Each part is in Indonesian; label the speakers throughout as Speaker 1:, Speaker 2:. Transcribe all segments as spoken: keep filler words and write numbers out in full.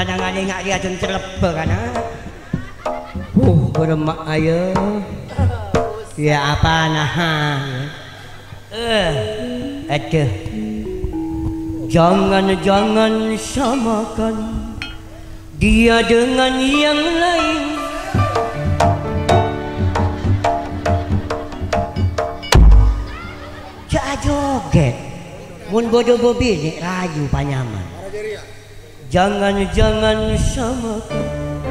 Speaker 1: kadang ada ngak dia cun terlepa kan. Uh, beremak ayo. Ya apa nah. Eh, ada. Jangan-jangan samakan dia dengan yang lain. Cak joget. Mun bodoh bobi ni rayu panyaman. Jangan-jangan samakan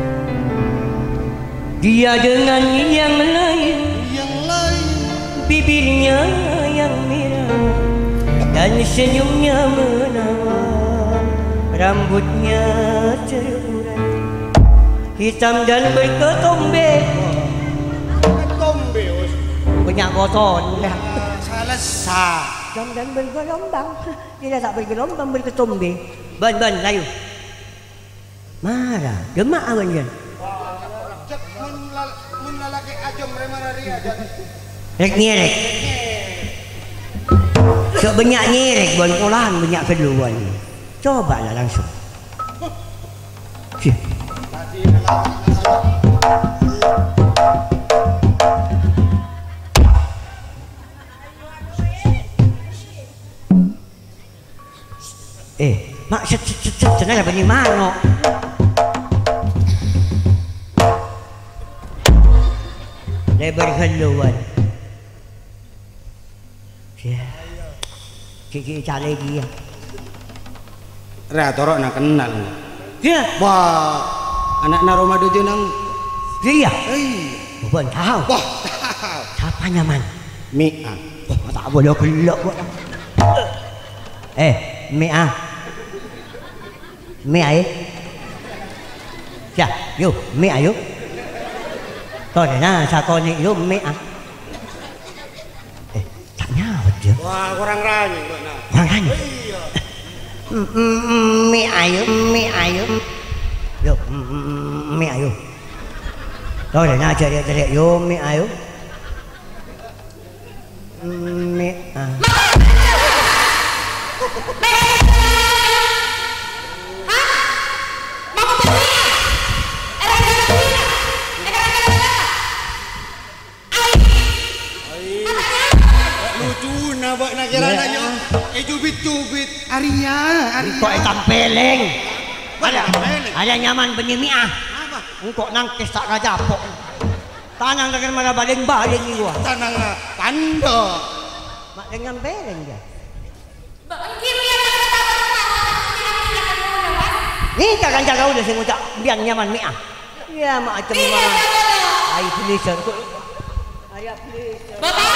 Speaker 1: dia dengan yang lain.
Speaker 2: Yang lain.
Speaker 1: Bibirnya yang merah dan senyumnya menawan, rambutnya terurai hitam dan berketombe.
Speaker 2: Ketombe us.
Speaker 1: Banyak koton.
Speaker 2: Ah, salah sah.
Speaker 1: Hitam dan bergelombang. Dia tak bergelombang, berketombe. Ban ban layu. Marah, demak awan dia.
Speaker 2: Cek mun lalaki ajam remana ria dan.
Speaker 1: Rek nyerek. Sok banyak nyerek bon olahan banyak keluar. Cobalah langsung. Sih. Eh, mak set set set set sana bani mano. Lebar keluar. Ya. Kiki cari dia.
Speaker 2: Ra torok nak kenal.
Speaker 1: Ya.
Speaker 2: Wah, anak naroma dojo nang.
Speaker 1: Dia.
Speaker 2: Eh,
Speaker 1: Bukan tahu.
Speaker 2: wah,
Speaker 1: Siapa nyaman?
Speaker 2: Mi ah.
Speaker 1: Wah, tak boleh gelak buat. Eh, mi ah. Mi ai. Ya, yuk, mi ayo. Thôi để na, sao con nhị yuk mi ah. Eh, tak nyawat dia.
Speaker 2: Wah, kurang ranyu mana.
Speaker 1: Orang tanya.
Speaker 2: Iya.
Speaker 1: Mi ayo, mi ayo. Yuk, mi ayo. Thôi để na chơi chơi yuk mi ayo. Mi ah.
Speaker 2: Lucu na buat nak kira nanya. Eh cubit-cubit. Arya, Arya.
Speaker 1: Kok ikan peleng? Ada,
Speaker 2: peleng?
Speaker 1: ada nyaman benih miah.
Speaker 2: Apa?
Speaker 1: Engkau nangkis tak rajapok. Tanang dengan mana baling-baling ni gua.
Speaker 2: Tanang tanda.
Speaker 1: Mak dengan peleng dia. Ni jangan jaga udah saya ngucap biar nyaman miah. Ya macam mana? Ai pleaser kok. Ayah pleaser.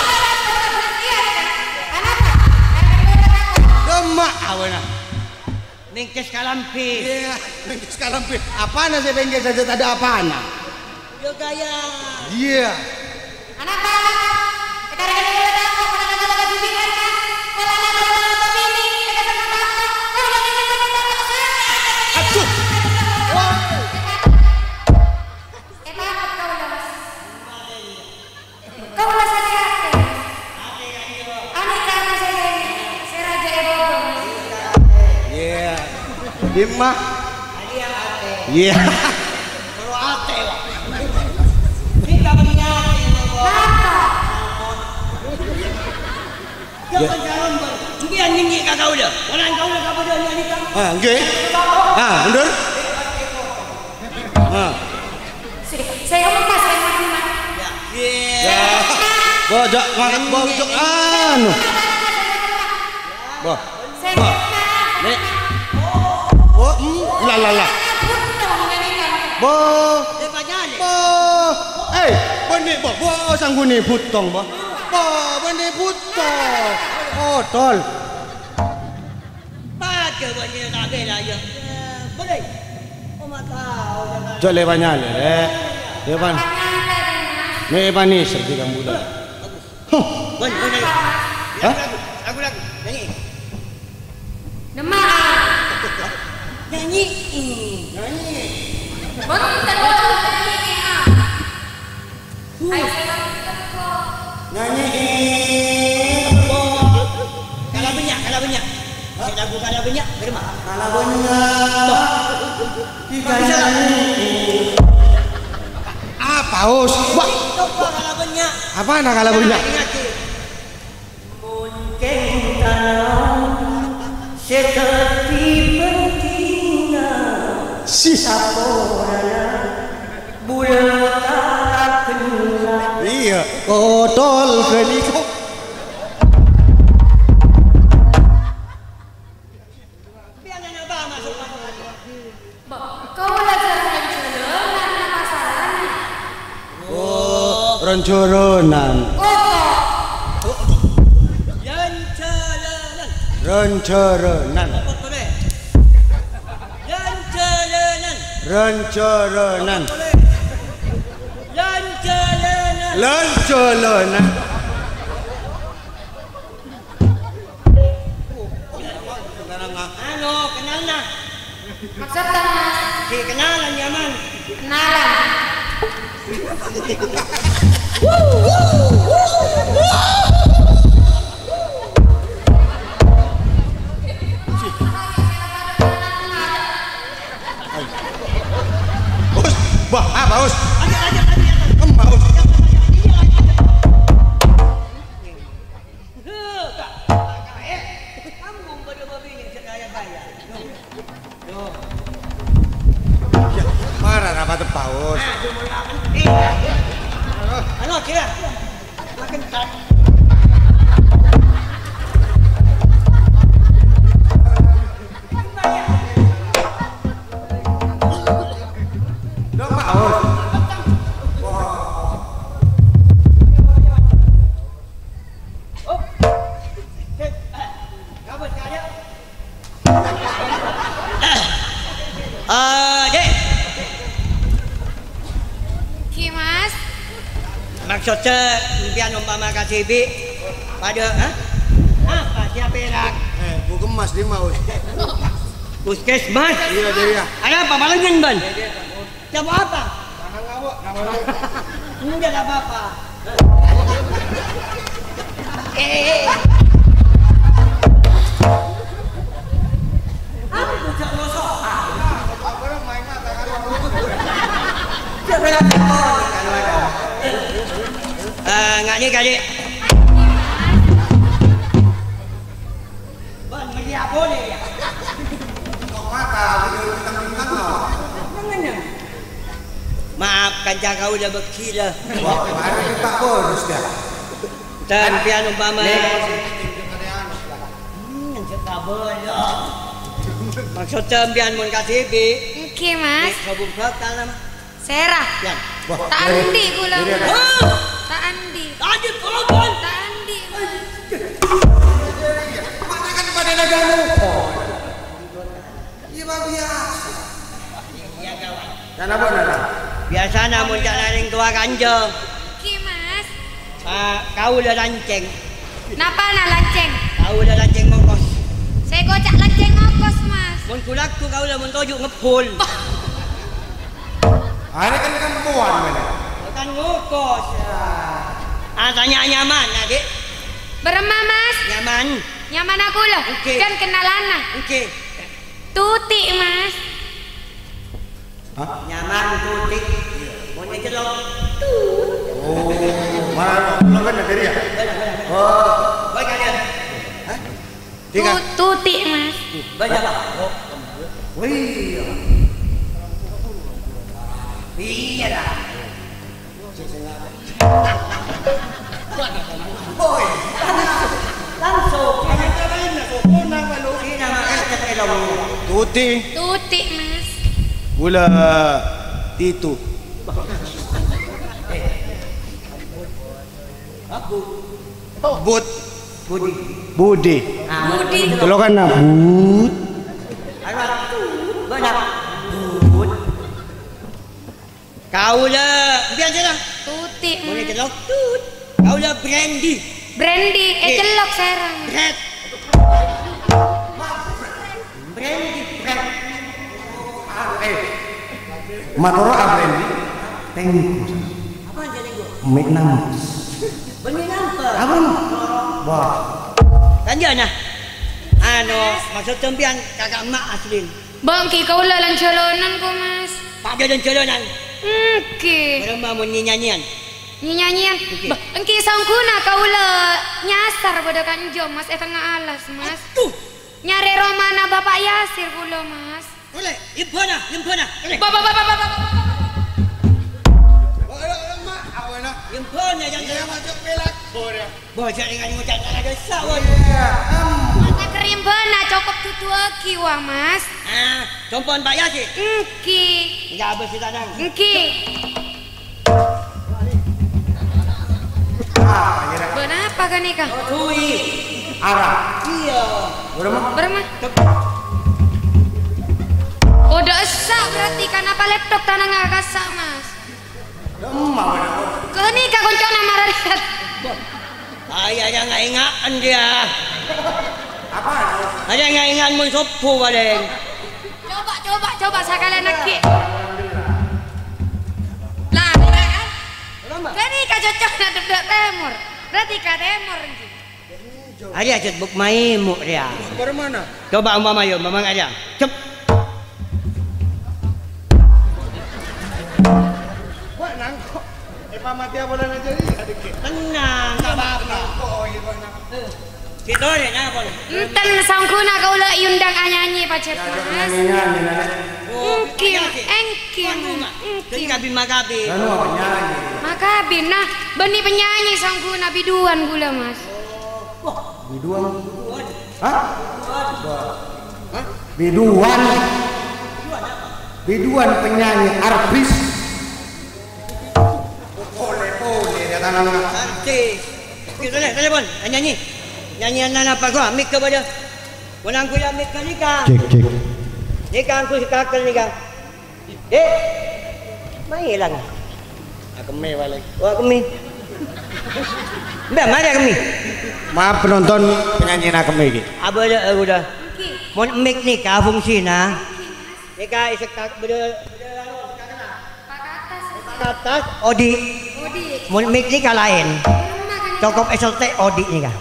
Speaker 2: Demak awana.
Speaker 1: Ningkis kalampi.
Speaker 2: Iya, bengkes kalampi. Apa na saya bengkes saja tak ada apa na.
Speaker 1: Yo gaya.
Speaker 2: Iya.
Speaker 3: Anak anak, sekarang ini kita tahu kalau kita lagi bimbingan kan, kalau anak anak begini, kita senang banget. Kalau kita senang banget,
Speaker 2: Aduh. Wah.
Speaker 3: Eh takut kau udah mas. Kau udah sehat. Anak anak saya ini, saya raja Ebo.
Speaker 2: Iya. Lima. Iya.
Speaker 1: Kalau ate lah. Kita punya. Jangan jalan ber. Biar ninggi kau dah. Orang kau dah kau dah ni kan.
Speaker 2: Ah, okey. Ah, mundur. Ah.
Speaker 3: Saya mau pas saya mau mana?
Speaker 2: Ya. Bojok makan bojok anu. Boh.
Speaker 3: Saya
Speaker 2: Boh. Nek. Oh, hmm. La la la. Boh.
Speaker 1: Eh banyak ni.
Speaker 2: Boh. Eh, benih boh. Boh sangguni putong boh. Boh, benih putong. Oh, tol.
Speaker 1: Baca banyak tak bela je. Boleh. Oh tahu jangan.
Speaker 2: Jole banyak le. Eh. Depan. Me bani serti kamu dah. Huh.
Speaker 1: Bon, bon lagi.
Speaker 2: Hah?
Speaker 1: Lagu lagu. Nyanyi.
Speaker 3: Demak.
Speaker 1: Nyanyi.
Speaker 2: Nyanyi.
Speaker 3: Baru kita baru nyanyi ah. Ayo saya
Speaker 2: Nyanyi.
Speaker 1: Kalau banyak, kalau banyak. Lagu kalau banyak, bermak.
Speaker 2: Kalau banyak. Apa us? Wah,
Speaker 1: Coba kalau banyak.
Speaker 2: apa nak kalau banyak?
Speaker 1: Mungkin tanam seperti betina saporana bulan tak kenal.
Speaker 2: Iya, kotor ke ni kau.
Speaker 1: Biar nak apa masuk masuk.
Speaker 3: Kau belajar hancur, karena masalahnya.
Speaker 2: Oh, rencoronan.
Speaker 1: Jalan-jalanan.
Speaker 2: Rencoronan.
Speaker 1: Betul deh. Jalan-jalanan.
Speaker 2: Rencoronan.
Speaker 1: Jalan-jalanan.
Speaker 2: Rencoronan.
Speaker 1: Ano, kenal na.
Speaker 3: Maksudnya mas,
Speaker 1: Si kenalan Yaman.
Speaker 3: kenalan.
Speaker 2: Us, wah, apa us?
Speaker 1: Lanjut, lanjut, lanjut.
Speaker 2: Kemba us.
Speaker 1: Kamu berdua bini sekaya kaya.
Speaker 2: Marah apa tu paus?
Speaker 1: Ano, kira? Makan tak.
Speaker 2: Dah paus.
Speaker 1: Kabut kaya. Ah, dek.
Speaker 3: Ki mas,
Speaker 1: Maksudnya biar umpama kasih bi pada ha? Apa siapa perak?
Speaker 2: Eh, bu kemas di mau.
Speaker 1: Puskesmas.
Speaker 2: Iya dia.
Speaker 1: Ada apa balangan ban? Siapa apa?
Speaker 2: Tangan awak.
Speaker 1: Enggak ada apa-apa. Eh, eh, eh. Apa bocah ngosok?
Speaker 2: Orang main mata kan.
Speaker 1: Siapa yang telepon? Kalau ada. Eh, nggak nih kali. Ban media boleh ya?
Speaker 2: Kok mata, video bintang-bintang lah.
Speaker 1: Maaf, kancah kau udah berkila.
Speaker 2: Wah, mari kita urus dah.
Speaker 1: Dan pian umpama.
Speaker 2: Hmm,
Speaker 1: Hmm, sekabel ya. Maksudnya pian mun kasih bi.
Speaker 3: ki mas,
Speaker 1: Kabung bakal nama.
Speaker 3: serah.
Speaker 1: Pian.
Speaker 2: Wah,
Speaker 3: Tak andi gula.
Speaker 2: Diri ada.
Speaker 1: Oh,
Speaker 3: Tak andi,
Speaker 1: tadi korban.
Speaker 3: tak andi.
Speaker 2: Mana kan pada negara. Oh. Iya biasa.
Speaker 1: Iya kawan.
Speaker 2: Dan apa nana?
Speaker 1: Biasa namun tak laring tua kanjeng.
Speaker 3: Ki mas,
Speaker 1: Ah, kau udah lanceng.
Speaker 3: napa nak lanceng?
Speaker 1: Kau udah lanceng mongkos.
Speaker 3: Saya gocak lanceng ngokos mas.
Speaker 1: Mun kulaku kau udah mentojuk ngepul.
Speaker 2: Hari kan kan buan mana?
Speaker 1: Bukan ngokos. Ah, tanya nyaman, adik.
Speaker 3: Berema mas,
Speaker 1: Nyaman.
Speaker 3: nyaman aku loh.
Speaker 1: Okey.
Speaker 3: Kan kenalan
Speaker 1: Okey.
Speaker 3: Tuti mas.
Speaker 2: Hah?
Speaker 1: Nyaman putih. Mun dicelok.
Speaker 2: Oh, mana? Lo kan dari ya? Oh,
Speaker 1: Baik kalian.
Speaker 2: Hah? Tiga.
Speaker 3: Tu- Tuti mas.
Speaker 1: Banyak pak. Oh. Wih. Iya dah. Boy. Langsung. Ini nama kita kelong.
Speaker 2: Tuti,
Speaker 3: Tuti mas.
Speaker 2: gula Titu. But,
Speaker 1: Budi.
Speaker 2: Budi.
Speaker 1: Ah,
Speaker 3: Budi.
Speaker 2: Kalau kan nak but,
Speaker 1: Arwah tu. Banyak. Bud. Kau lah. Biar je lah.
Speaker 3: Tuti
Speaker 1: Boleh
Speaker 3: mas.
Speaker 1: celok. Tut. Kau lah brandy.
Speaker 3: Brandy, eh
Speaker 1: Eh.
Speaker 3: celok serang.
Speaker 1: Bread. Brandy. Bread.
Speaker 2: ah, eh, matoro abrendi, tengku,
Speaker 1: Apa jadi gua?
Speaker 2: mek nam,
Speaker 1: Benih nampak.
Speaker 2: apa? Wah,
Speaker 1: Kan dia nah. Ano, maksud tempian kakak mak aslin.
Speaker 3: Bangki kau lalan calonan ko mas.
Speaker 1: Pada dan calonan.
Speaker 3: Engki.
Speaker 1: Orang mau nyanyian.
Speaker 3: Nyanyian. Ba, engki sangkuna kau la nyasar pada kanjong mas eh tengah alas mas.
Speaker 1: Tuh.
Speaker 3: Nyari romana bapak Yasir kula mas.
Speaker 1: Boleh, impona, impona. Boleh.
Speaker 3: Bapak bapak bapak.
Speaker 1: Impona yang saya
Speaker 2: masuk pelak. Boleh.
Speaker 1: bocah dengan ngucap ada sawon.
Speaker 3: Mata krim bana cokop tutu aki wah mas.
Speaker 1: Ah, compon Pak Yasir.
Speaker 3: Engki.
Speaker 1: Enggak habis kita nang.
Speaker 3: Engki. Kenapa kan nikah?
Speaker 1: Kui.
Speaker 2: Arah.
Speaker 1: Iya.
Speaker 2: Berapa?
Speaker 3: Berapa? Udah esak berarti kan apa laptop tanah nggak kasak mas? Ke nikah kuncok nama Rariat.
Speaker 1: Ayah yang nggak ingatkan dia.
Speaker 2: Apa?
Speaker 1: Ada yang nggak ingat mun sopo badeng.
Speaker 3: Coba coba coba sekalian lagi. Lah kan? Ke nikah cocok nak dek temur. Berarti ke temur ini.
Speaker 1: Ada cut buk maimu dia.
Speaker 2: Bermana?
Speaker 1: Coba umpama yo, mamang aja. Cep.
Speaker 2: Wah nangkok. Eh pamati apa dan aja ni?
Speaker 1: Tenang, tak apa-apa. Kita ni apa ni?
Speaker 3: Enten sangkuna kau lah undang anyanyi pacet mas. Engkim, engkim,
Speaker 1: Jadi
Speaker 3: engkim.
Speaker 1: kabi makabi.
Speaker 2: Anu apa nyanyi?
Speaker 3: Makabin nah, beni penyanyi sangkuna biduan gula mas.
Speaker 2: Biduan. Hah? Biduan. Biduan penyanyi artis. Oleh oleh dia tanam.
Speaker 1: Artis. Kita ni, telepon, nyanyi. Nyanyian nana apa gua? Mik kepada. Wanang ku ya mik kan nikah.
Speaker 2: Cek cek.
Speaker 1: Nikah aku kakak nikah. Eh. Mai lang.
Speaker 2: Aku me balik.
Speaker 1: Wah kemi. Mbak, mana kemi?
Speaker 2: Maaf penonton penyanyi nak me iki.
Speaker 1: Apa dah udah. Mon mik nikah fungsi na. Nikah isek tak beda atas odi. Mon mik nikah lain. Cukup S L T odi nikah.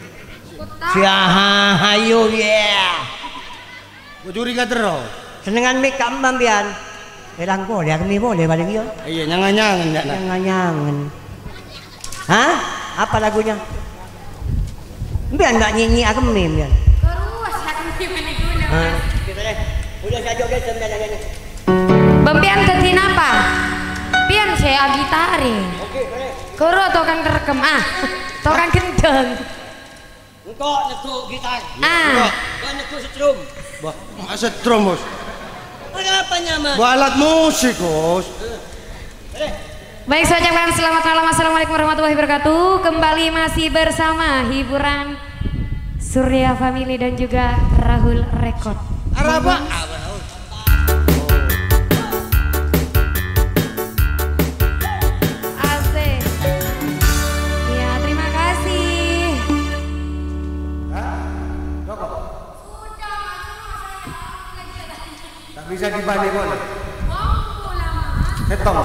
Speaker 1: Siaha hayo yeah.
Speaker 2: Bujuri ka terus.
Speaker 1: Senengan mik kambang bian. Elang boleh kami boleh balik yo.
Speaker 2: Iya nyangan-nyangan ndak nak.
Speaker 1: Nyangan. Hah? Apa lagunya? Bian enggak nyanyi aku mim bian.
Speaker 3: Keruas hati mana guna
Speaker 1: Hah?
Speaker 3: mas.
Speaker 1: Kita deh. Udah saja guys sebenarnya nyanyi.
Speaker 3: Bempian tetin apa? Pian saya agitari.
Speaker 1: Okey, boleh.
Speaker 3: Koro tokan kerekam ah, tokan gendeng.
Speaker 1: Engkau nekuk gitar.
Speaker 3: Ah,
Speaker 1: Kau nekuk setrum.
Speaker 2: Bah, masa trom bos.
Speaker 1: Apa nyaman?
Speaker 2: Buat alat musik bos.
Speaker 3: baik saya ucapkan selamat malam. Assalamualaikum warahmatullahi wabarakatuh. Kembali masih bersama hiburan Surya Family dan juga Rahul Record.
Speaker 2: Araba.
Speaker 3: Asik. Ya terima kasih.
Speaker 2: Tak bisa dibalik boleh. Ketong.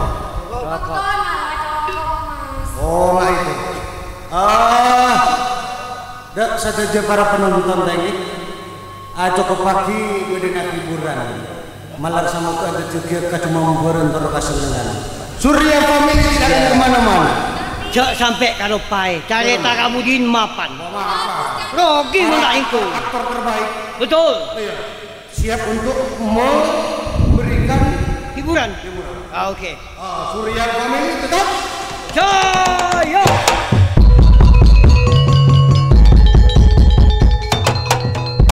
Speaker 2: Oh, nggak itu. Ah, dak saja para penonton tadi. Ah, cukup pagi mendengar hiburan. Malar sama ke ada juga ke cuma membuat untuk kesenangan. Surya Family tidak kemana-mana.
Speaker 1: Cak sampai kalau pai. Cari tak kamu di mapan. Rogi mana itu?
Speaker 2: Aktor terbaik.
Speaker 1: Betul.
Speaker 2: Iya. Siap untuk memberikan
Speaker 1: Hiburan. Ah, okey.
Speaker 2: ah, Surya Family tetap